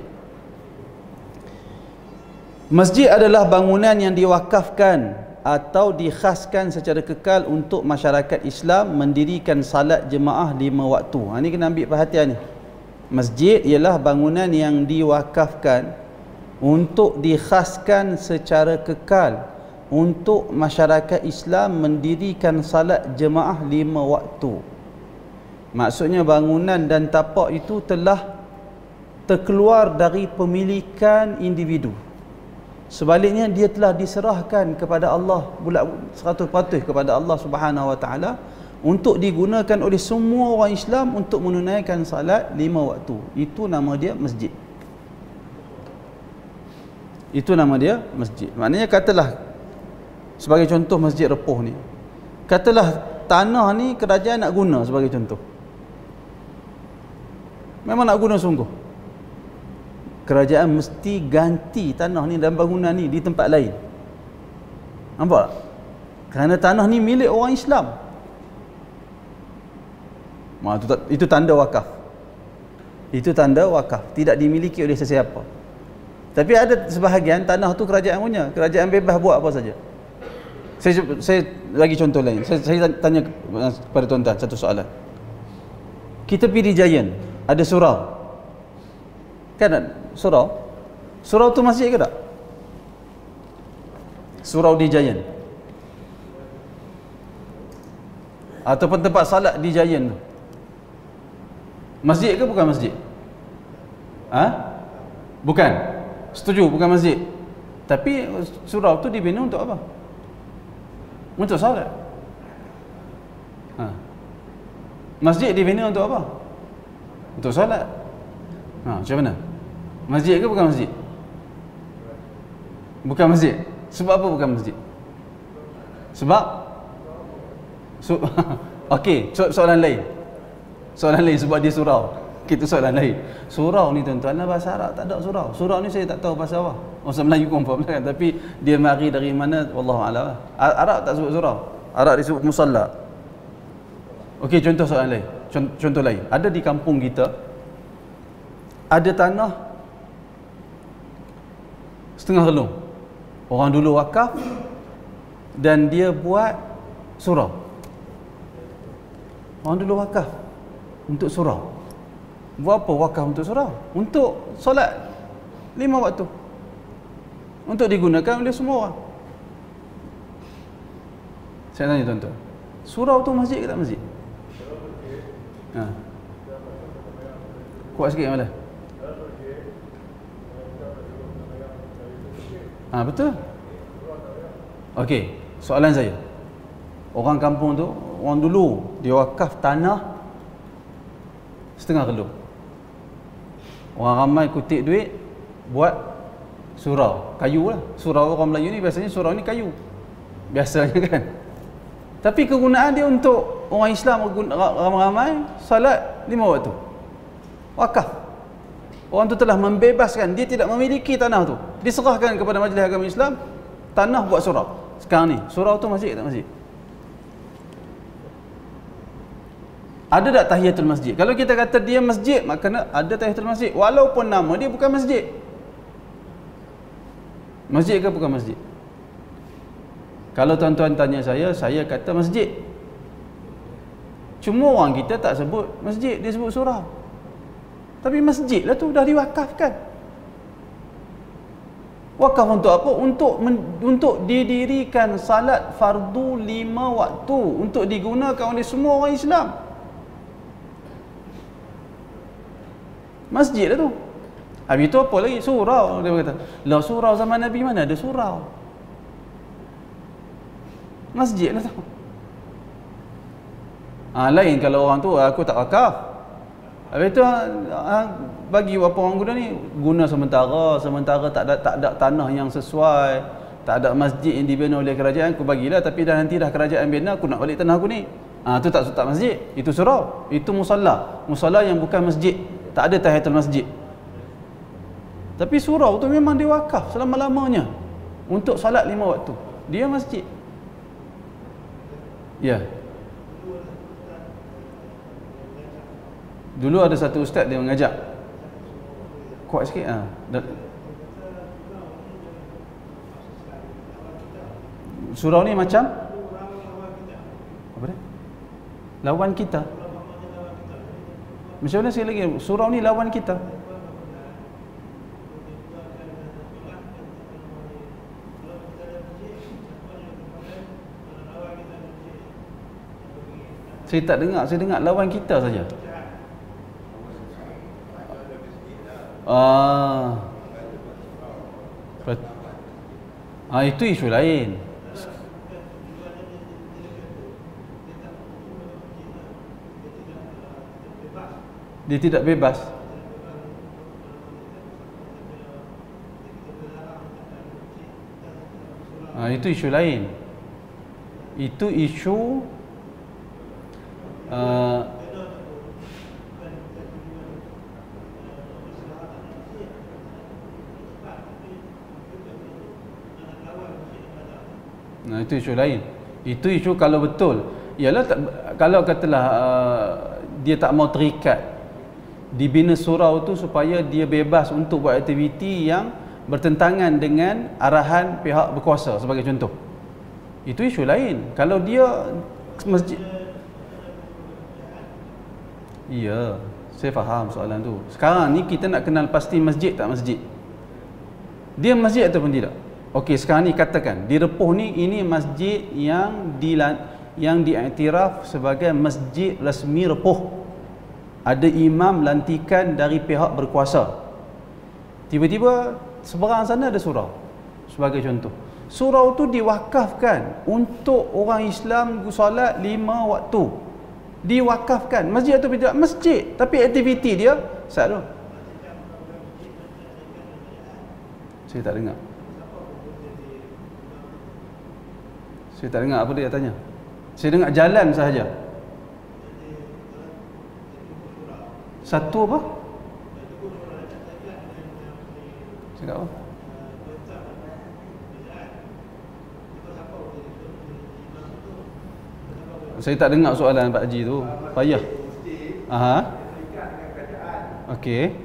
Masjid adalah bangunan yang diwakafkan atau dikhaskan secara kekal untuk masyarakat Islam mendirikan salat jemaah lima waktu. Ha, ini kena ambil perhatian ni. Masjid ialah bangunan yang diwakafkan untuk dikhaskan secara kekal untuk masyarakat Islam mendirikan salat jemaah lima waktu. Maksudnya bangunan dan tapak itu telah terkeluar dari pemilikan individu. Sebaliknya dia telah diserahkan kepada Allah bulat seratus peratus kepada Allah Subhanahu Wa Taala untuk digunakan oleh semua orang Islam untuk menunaikan salat lima waktu. Itu nama dia masjid. Itu nama dia masjid. Maknanya katalah sebagai contoh masjid Repoh ni. Katalah tanah ni kerajaan nak guna sebagai contoh. Memang nak guna sungguh. Kerajaan mesti ganti tanah ni dan bangunan ni di tempat lain. Nampak tak? Kerana tanah ni milik orang Islam. Ma, itu, itu tanda wakaf. Itu tanda wakaf. Tidak dimiliki oleh sesiapa. Tapi ada sebahagian tanah tu kerajaan punya. Kerajaan bebas buat apa saja. Saya, saya bagi contoh lain. Saya, saya tanya kepada tuan-tuan satu soalan. Kita pergi di Giant, ada surau. Kan ada surau? Surau tu masjid ke tak? Surau di Giant. Ataupun tempat salat di Giant tu. Masjid ke bukan masjid? Ha? Bukan. Setuju, bukan masjid. Tapi surau tu dibina untuk apa? Untuk salat. Ha. Masjid dibina untuk apa? Untuk salat. Ha, macam mana? Masjid ke bukan masjid? Bukan masjid. Sebab apa bukan masjid? Sebab so, okey, so, soalan lain. Soalan lain sebab dia surau. Kita soalan lain. Surau ni tuan-tuan, dalam bahasa Arab tak ada surau. Surau ni saya tak tahu bahasa apa. Bahasa Melayu confirm kan, tapi dia mari dari mana wallahu a'lam. Arab tak sebut surau. Arab disebut musalla. Okey, contoh soalan lain. Contoh, contoh lain. Ada di kampung kita ada tanah setengah relung. Orang dulu wakaf dan dia buat surau. Orang dulu wakaf untuk surau. Buat apa wakaf untuk surau? Untuk solat lima waktu. Untuk digunakan oleh semua orang. Saya tanya tuan-tuan, surau tu masjid ke tak masjid? Ha. Kuat sikit malah. Ha, betul. Okey, soalan saya. Orang kampung tu, orang dulu dia wakaf tanah setengah relung. Orang ramai kutip duit buat surau, kayu lah. Surau orang Melayu ni biasanya surau ni kayu. Biasanya kan. Tapi kegunaan dia untuk orang Islam ramai-ramai salat lima waktu. Wakaf. Orang tu telah membebaskan, dia tidak memiliki tanah tu. Diserahkan kepada Majlis Agama Islam, tanah buat surau. Sekarang ni, surau tu masjid tak masjid? Ada tak tahiyatul masjid? Kalau kita kata dia masjid, maka ada tahiyatul masjid. Walaupun nama dia bukan masjid. Masjid ke bukan masjid? Kalau tuan-tuan tanya saya, saya kata masjid. Cuma orang kita tak sebut masjid, dia sebut surau. Tapi masjid lah tu dah diwakafkan. Wakaf untuk apa? Untuk men, untuk didirikan salat fardu lima waktu untuk digunakan oleh semua orang Islam. Masjid lah tu. Habis tu apa lagi? Surau. Dia kata, lah surau zaman Nabi mana ada surau? Masjid lah tu. Ha, lain kalau orang tu, aku tak wakaf. Habis tu ha, bagi apa orang guna ni, guna sementara, sementara tak ada tak ada tanah yang sesuai, tak ada masjid yang dibina oleh kerajaan, aku bagilah, tapi dah nanti dah kerajaan bina, aku nak balik tanah aku ni. Ah ha, tu tak tak masjid, itu surau, itu musalla. Musalla yang bukan masjid, tak ada tahiyatul masjid. Tapi surau tu memang diwakaf selama-lamanya untuk salat lima waktu. Dia masjid. Ya. Dulu ada satu ustaz dia mengajak. Kuat sikit ah. Ha. Surau ni macam apa dia? Lawan kita. Macam mana sekali lagi? Surau ni lawan kita. Saya tak dengar, saya dengar lawan kita saja. Ah. Ah, itu isu lain. Dia tidak bebas. Ah, itu isu lain. Itu isu uh, nah, itu isu lain. Itu isu kalau betul, ialah tak, kalau katalah uh, dia tak mau terikat, dibina surau tu supaya dia bebas untuk buat aktiviti yang bertentangan dengan arahan pihak berkuasa sebagai contoh. Itu isu lain. Kalau dia masjid, iya, saya faham soalan tu. Sekarang ni kita nak kenal pasti masjid tak masjid. Dia masjid ataupun tidak? Okey, sekarang ni katakan di Repuh ni ini masjid yang di yang diiktiraf sebagai masjid rasmi Repuh. Ada imam lantikan dari pihak berkuasa. Tiba-tiba seberang sana ada surau. Sebagai contoh, surau tu diwakafkan untuk orang Islam solat lima waktu. Diwakafkan. Masjid atau tidak? Masjid, tapi aktiviti dia satu. Saya tak dengar. Saya tak dengar apa dia tanya. Saya dengar jalan sahaja. Satu apa? Cakap apa? Saya tak dengar soalan Pak Haji tu. Payah. Aha. Okey.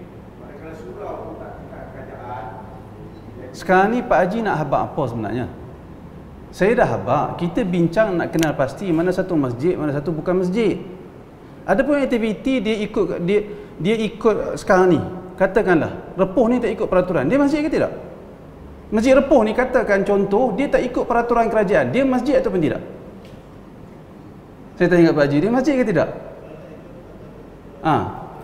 Sekarang ni Pak Haji nak habaq apa sebenarnya? Saya dah habaq. Kita bincang nak kenal pasti mana satu masjid, mana satu bukan masjid. Ada pun aktiviti dia ikut dia dia ikut sekarang ni. Katakanlah Repuh ni tak ikut peraturan. Dia masjid ke tidak? Masjid Repuh ni katakan contoh dia tak ikut peraturan kerajaan. Dia masjid ataupun tidak? Saya tanya kat Pak Haji, dia masjid ke tidak? Ah.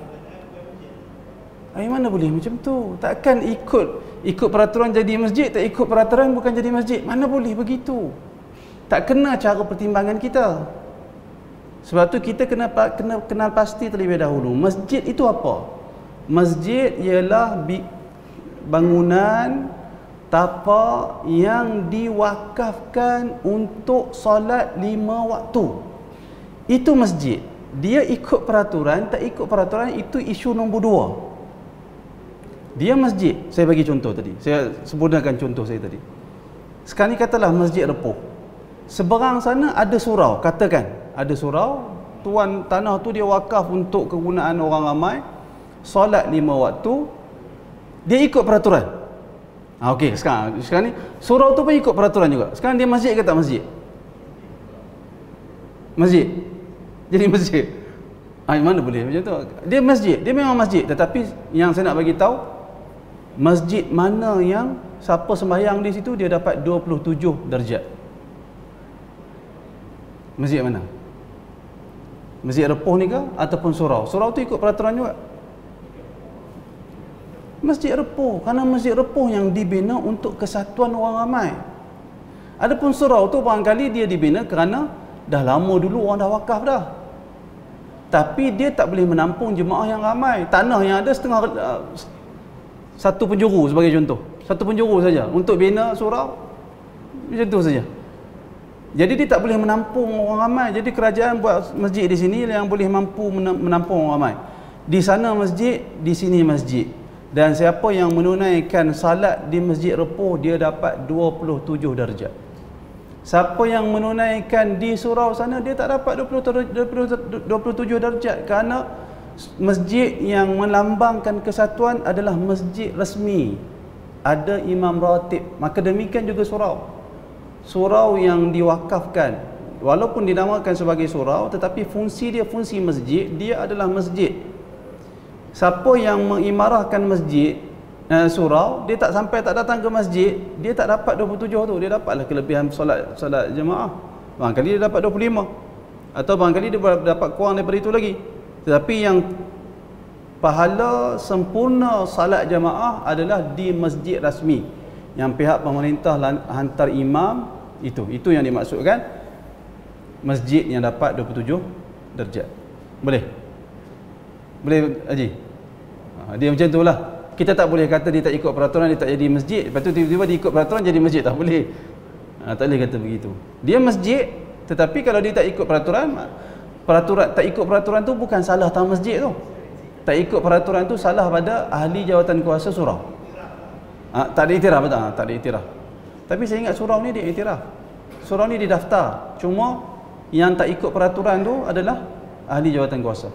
Ai mana boleh macam tu? Takkan ikut ikut peraturan jadi masjid, tak ikut peraturan bukan jadi masjid. Mana boleh begitu? Tak kena cara pertimbangan kita. Sebab tu kita kena kena kenal pasti terlebih dahulu. Masjid itu apa? Masjid ialah bangunan tapak yang diwakafkan untuk solat lima waktu. Itu masjid. Dia ikut peraturan, tak ikut peraturan, itu isu nombor dua. Dia masjid. Saya bagi contoh tadi. Saya sempurnakan contoh saya tadi. Sekarang ni katalah Masjid Repuh. Seberang sana ada surau. Katakan ada surau. Tuan tanah tu dia wakaf untuk kegunaan orang ramai. Solat lima waktu. Dia ikut peraturan. Ha, Okey, sekarang, sekarang ni surau tu pun ikut peraturan juga. Sekarang dia masjid ke tak masjid? Masjid. Jadi masjid. Ah, mana boleh macam tu? Dia masjid. Dia memang masjid. Tetapi yang saya nak bagi tahu, masjid mana yang siapa sembahyang di situ dia dapat dua puluh tujuh darjat? Masjid mana? Masjid Repoh ni ke ataupun surau? Surau tu ikut peraturan juga. Masjid Repoh, kerana Masjid Repoh yang dibina untuk kesatuan orang ramai. Adapun surau tu barangkali dia dibina kerana dah lama dulu orang dah wakaf dah. Tapi dia tak boleh menampung jemaah yang ramai. Tanah yang ada setengah uh, satu penjuru sebagai contoh. Satu penjuru saja untuk bina surau. Macam tu saja. Jadi dia tak boleh menampung orang ramai. Jadi kerajaan buat masjid di sini yang boleh mampu menampung orang ramai. Di sana masjid, di sini masjid. Dan siapa yang menunaikan salat di Masjid Repoh, dia dapat dua puluh tujuh darjat. Siapa yang menunaikan di surau sana, dia tak dapat dua puluh tujuh darjat. Kerana masjid yang melambangkan kesatuan adalah masjid rasmi. Ada imam ratib. Maka demikian juga surau. Surau yang diwakafkan, walaupun dinamakan sebagai surau, tetapi fungsi dia fungsi masjid, dia adalah masjid. Siapa yang mengimarahkan masjid uh, surau, dia tak sampai tak datang ke masjid, dia tak dapat dua puluh tujuh tu, dia dapatlah kelebihan solat solat jemaah. Barangkali dia dapat dua puluh lima atau barangkali dia dapat kurang daripada itu lagi. Tetapi yang pahala sempurna salat jemaah adalah di masjid rasmi yang pihak pemerintah hantar imam. Itu itu yang dimaksudkan masjid yang dapat dua puluh tujuh darjat. Boleh? Boleh Haji? Ha, dia macam tu lah. Kita tak boleh kata dia tak ikut peraturan, dia tak jadi masjid. Lepas tu tiba-tiba dia ikut peraturan jadi masjid. Tak boleh. Ha, tak boleh kata begitu. Dia masjid, tetapi kalau dia tak ikut peraturan, peraturan tak ikut peraturan tu bukan salah tang masjid tu. Tak ikut peraturan tu salah pada ahli jawatan kuasa surau. Ha, tak ada iktiraf betul? Ha, tak ada iktiraf. Tapi saya ingat surau ni dia iktiraf. Surau ni didaftar. Cuma yang tak ikut peraturan tu adalah ahli jawatan kuasa.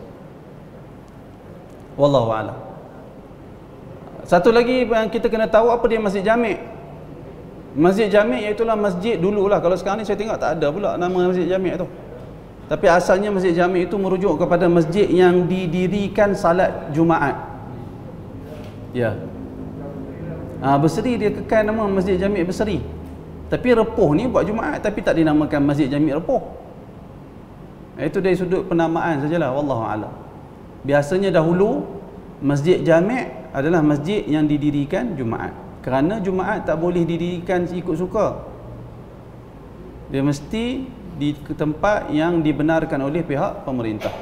Wallahu a'lam. Satu lagi yang kita kena tahu, apa dia masjid jami'. Masjid jami' iaitulah masjid dululah. Kalau sekarang ni saya tengok tak ada pula nama masjid jami' tu. Tapi asalnya masjid jami' itu merujuk kepada masjid yang didirikan salat Jumaat. Ya. Ha, Berseri dia kekal nama Masjid Jami' Berseri. Tapi Repoh ni buat Jumaat tapi tak dinamakan Masjid Jami' Repoh. Itu dari sudut penamaan sajalah, wallahu a'lam. Biasanya dahulu Masjid Jami' adalah masjid yang didirikan Jumaat. Kerana Jumaat tak boleh didirikan ikut suka. Dia mesti di tempat yang dibenarkan oleh pihak pemerintah.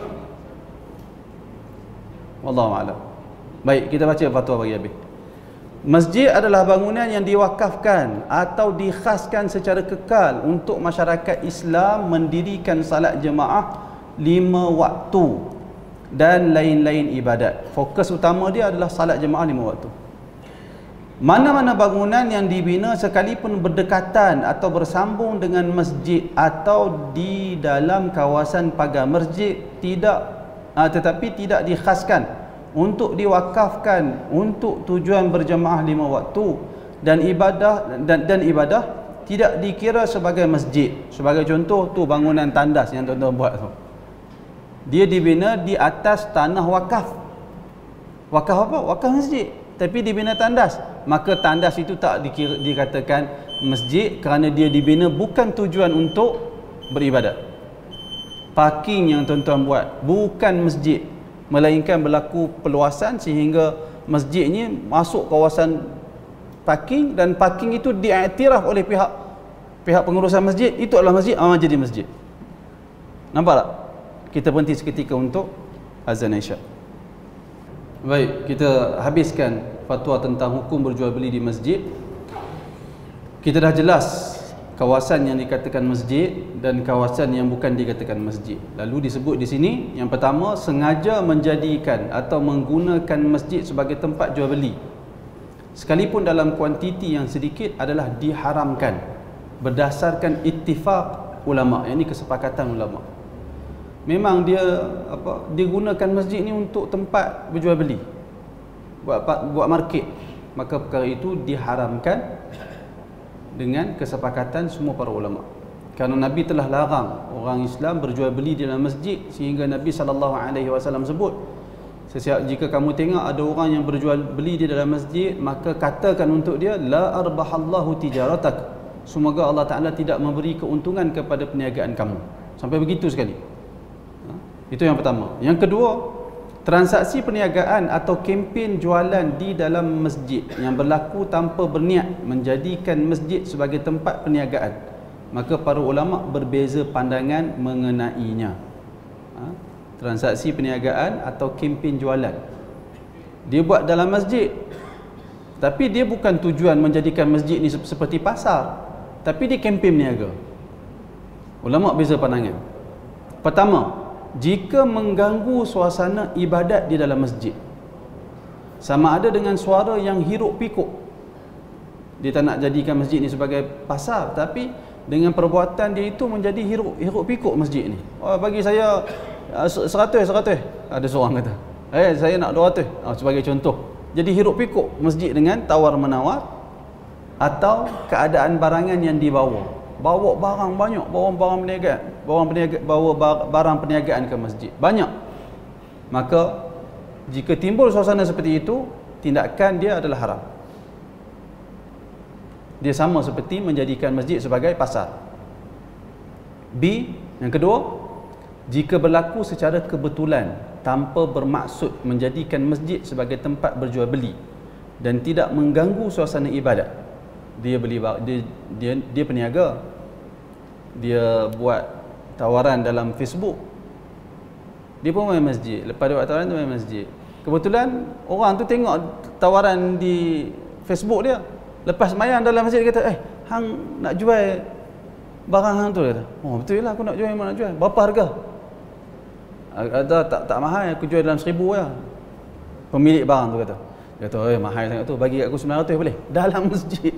Wallahu a'lam. Baik, kita baca fatwa bagi habis. Masjid adalah bangunan yang diwakafkan atau dikhaskan secara kekal untuk masyarakat Islam mendirikan salat jemaah lima waktu dan lain-lain ibadat. Fokus utama dia adalah salat jemaah lima waktu. Mana-mana bangunan yang dibina sekalipun berdekatan atau bersambung dengan masjid atau di dalam kawasan pagar masjid tidak uh, tetapi tidak dikhaskan untuk diwakafkan untuk tujuan berjemaah lima waktu dan ibadah dan, dan ibadah tidak dikira sebagai masjid. Sebagai contoh tu bangunan tandas yang tuan-tuan buat tu. Dia dibina di atas tanah wakaf. Wakaf apa? Wakaf masjid. Tapi dibina tandas. Maka tandas itu tak dikira, dikatakan masjid kerana dia dibina bukan tujuan untuk beribadat. Parking yang tuan-tuan buat bukan masjid, melainkan berlaku perluasan sehingga masjid ini masuk kawasan parking dan parking itu diiktiraf oleh pihak pihak pengurusan masjid, itu adalah masjid, ah, jadi masjid. Nampak tak? Kita berhenti seketika untuk azan Isyak. Baik, kita habiskan fatwa tentang hukum berjual beli di masjid. Kita dah jelas kawasan yang dikatakan masjid dan kawasan yang bukan dikatakan masjid. Lalu disebut di sini, yang pertama, sengaja menjadikan atau menggunakan masjid sebagai tempat jual beli sekalipun dalam kuantiti yang sedikit adalah diharamkan berdasarkan ittifaq ulama, yakni kesepakatan ulama. Memang dia apa digunakan masjid ni untuk tempat berjual beli, buat buat market, maka perkara itu diharamkan dengan kesepakatan semua para ulama. Kerana Nabi telah larang orang Islam berjual beli di dalam masjid, sehingga Nabi sallallahu alaihi wasallam sebut, Sesiap jika kamu tengok ada orang yang berjual beli di dalam masjid, maka katakan untuk dia, la arbahallahu tijaratak, semoga Allah Ta'ala tidak memberi keuntungan kepada perniagaan kamu. Sampai begitu sekali. Ha? Itu yang pertama. Yang kedua, transaksi perniagaan atau kempen jualan di dalam masjid yang berlaku tanpa berniat menjadikan masjid sebagai tempat perniagaan, maka para ulama berbeza pandangan mengenainya. Ha? Transaksi perniagaan atau kempen jualan dia buat dalam masjid, tapi dia bukan tujuan menjadikan masjid ni seperti pasar, tapi dia kempen berniaga. Ulama beza pandangan. Pertama, jika mengganggu suasana ibadat di dalam masjid, sama ada dengan suara yang hiruk pikuk, dia tak nak jadikan masjid ni sebagai pasar, tapi dengan perbuatan dia itu menjadi hiruk, hiruk pikuk masjid ni. Oh, bagi saya seratus, seratus. Ada seorang kata, eh saya nak dua ratus. Oh, sebagai contoh. Jadi hiruk pikuk masjid dengan tawar menawar, atau keadaan barangan yang dibawa. Bawa barang banyak, bawa barang perniagaan, bawa perniaga, bawa barang perniagaan ke masjid. Banyak. Maka jika timbul suasana seperti itu, tindakan dia adalah haram. Dia sama seperti menjadikan masjid sebagai pasar. B, yang kedua, jika berlaku secara kebetulan tanpa bermaksud menjadikan masjid sebagai tempat berjual beli dan tidak mengganggu suasana ibadat. Dia beli dia dia, dia peniaga. Dia buat tawaran dalam Facebook. Dia pun main masjid. Lepas dia buat tawaran tu main masjid. Kebetulan orang tu tengok tawaran di Facebook dia. Lepas mayang dalam masjid dia kata, "Eh, hang nak jual barang hang tu?" Dia kata. "Oh, betul lah, aku nak jual, memang nak jual. Berapa harga?" Ada tak tak mahal, aku jual dalam seribu ya. Pemilik barang tu kata. Dia kata, "Eh, mahal sangat tu, bagi aku sembilan ratus boleh?" Dalam masjid.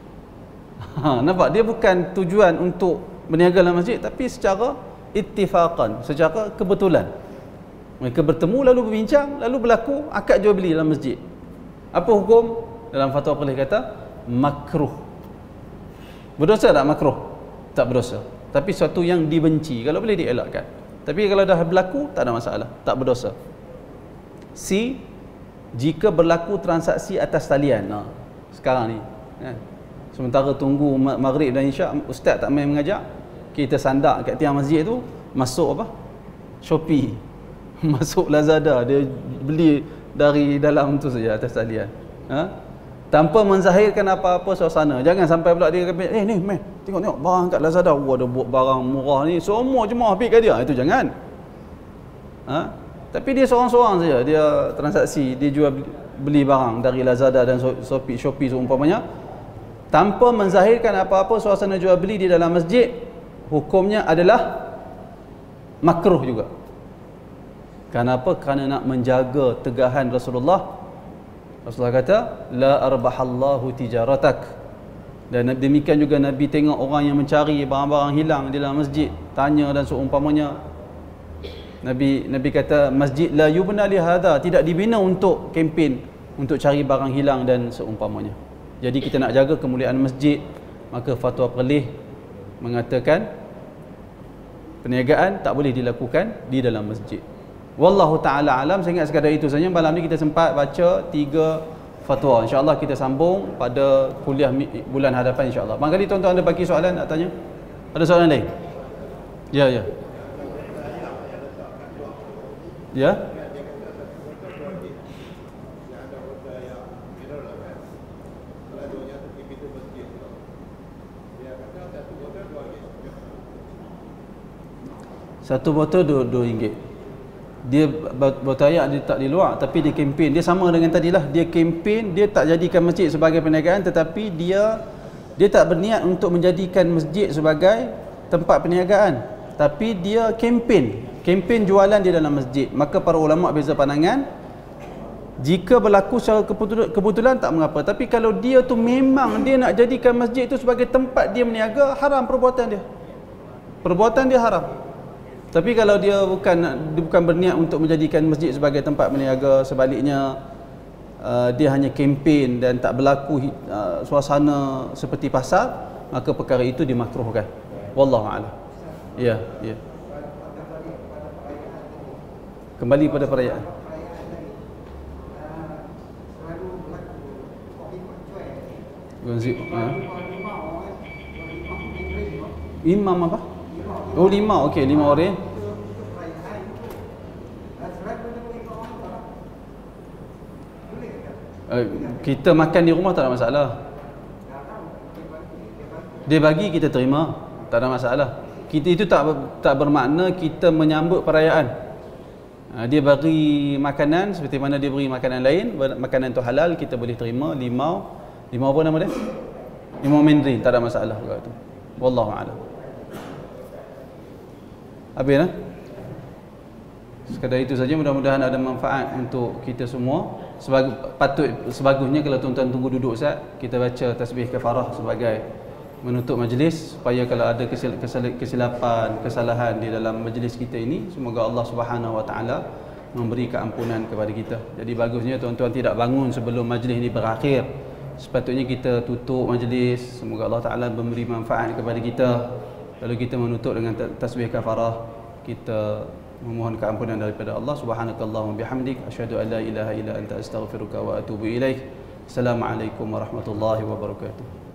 Ha, nampak, dia bukan tujuan untuk berniaga dalam masjid, tapi secara ittifaqan, secara kebetulan. Mereka bertemu lalu berbincang, lalu berlaku akad jual beli dalam masjid. Apa hukum? Dalam fatwa Perlis kata makruh. Berdosa tak makruh? Tak berdosa. Tapi sesuatu yang dibenci, kalau boleh dielakkan. Tapi kalau dah berlaku, tak ada masalah, tak berdosa. C, jika berlaku transaksi atas talian. Nah, sekarang ni kan, sementara tunggu maghrib dan isyak, ustaz tak main mengajak, kita sandak kat tiang masjid tu, masuk apa? Shopee. Masuk Lazada, dia beli dari dalam tu saja atas talian. Ha? Tanpa menzahirkan apa-apa suasana. Jangan sampai pula dia kata, "Eh ni, meh, tengok-tengok barang kat Lazada. Wah, ada buat barang murah ni. Semua jemaah pergi kat dia." Itu jangan. Ha? Tapi dia seorang-seorang saja, dia transaksi, dia jual beli barang dari Lazada dan Shopee, Shopee seumpamanya, tanpa menzahirkan apa-apa suasana jual beli di dalam masjid, hukumnya adalah makruh juga. Kenapa? Kerana nak menjaga tegahan Rasulullah. Rasulullah kata, la arbahallahu tijaratak. Dan demikian juga Nabi tengok orang yang mencari barang-barang hilang di dalam masjid, tanya dan seumpamanya. Nabi Nabi kata, masjid la yubna li hadha, tidak dibina untuk kempen untuk cari barang hilang dan seumpamanya. Jadi kita nak jaga kemuliaan masjid, maka fatwa Perlis mengatakan perniagaan tak boleh dilakukan di dalam masjid. Wallahu ta'ala alam. Saya ingat sekadar itu saja. Malam ni kita sempat baca tiga fatwa. InsyaAllah kita sambung pada kuliah bulan hadapan insyaAllah. Barangkali tuan-tuan ada bagi soalan nak tanya? Ada soalan lain? Ya, ya. Ya? Satu botol dua ringgit. Dia botol air dia tak di luar, tapi dia kempen. Dia sama dengan tadilah, dia kempen, dia tak jadikan masjid sebagai perniagaan, tetapi dia dia tak berniat untuk menjadikan masjid sebagai tempat perniagaan, tapi dia kempen, kempen jualan di dalam masjid. Maka para ulama beza pandangan. Jika berlaku secara kebetulan, kebetulan tak mengapa, tapi kalau dia tu memang dia nak jadikan masjid itu sebagai tempat dia berniaga, haram perbuatan dia. Perbuatan dia haram. Tapi kalau dia bukan dia bukan berniat untuk menjadikan masjid sebagai tempat berniaga, sebaliknya uh, dia hanya kempen dan tak berlaku uh, suasana seperti pasar, maka perkara itu dimakruhkan. Wallahu a'lam. Ya, ya. Kembali pada perayaan. Gonzi. Ha? Imam apa? Oh lima, okey lima orang. Uh, kita makan di rumah tak ada masalah. Dia bagi kita terima, tak ada masalah. Kita itu tak tak bermakna kita menyambut perayaan. Uh, dia bagi makanan seperti mana dia beri makanan lain, makanan tu halal kita boleh terima. Limau, limau apa nama dia? Limau Mandarin, tak ada masalah juga tu. Wallahu a'lam. Habis lah. Sekadar itu saja, mudah-mudahan ada manfaat untuk kita semua. Sebagus, patut sebagusnya kalau tuan-tuan tunggu duduk Ustaz, kita baca tasbih kafarah sebagai menutup majlis, supaya kalau ada kesil, kesil, kesilapan, kesalahan di dalam majlis kita ini, semoga Allah Subhanahu Wa Taala memberi keampunan kepada kita. Jadi bagusnya tuan-tuan tidak bangun sebelum majlis ini berakhir. Sepatutnya kita tutup majlis, semoga Allah Taala memberi manfaat kepada kita. Lalu kita menutup dengan tasbih kafarah, kita memohon keampunan daripada Allah. Subhanakallahumma bihamdik, asyhadu an la ilaha illa anta astaghfiruka wa atubu ilaik. Assalamualaikum warahmatullahi wabarakatuh.